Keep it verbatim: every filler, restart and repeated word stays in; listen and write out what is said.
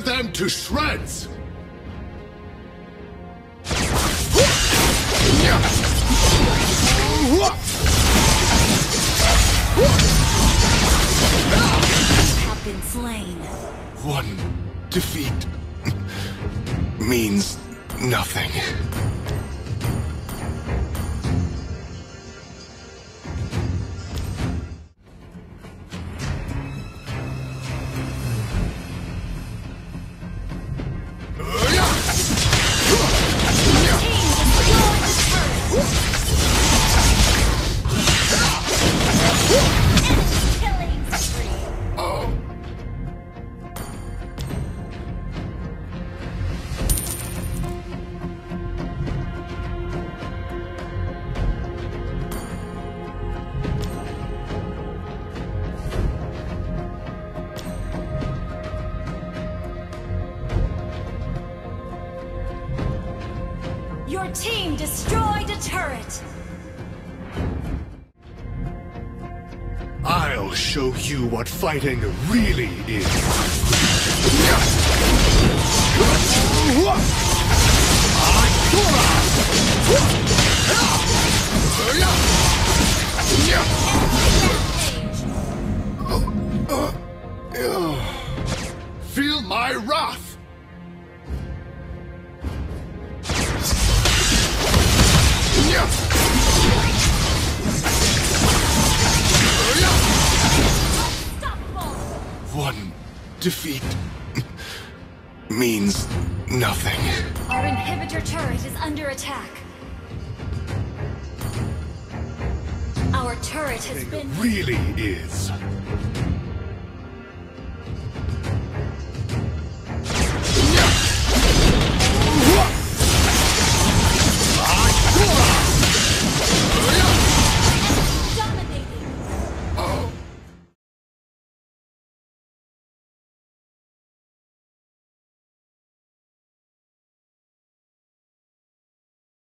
them to shreds! Have been slain. One defeat means nothing. Your team destroyed a turret! I'll show you what fighting really is. Feel my wrath! One defeat means nothing. Our inhibitor turret is under attack. Our turret has It been... really is.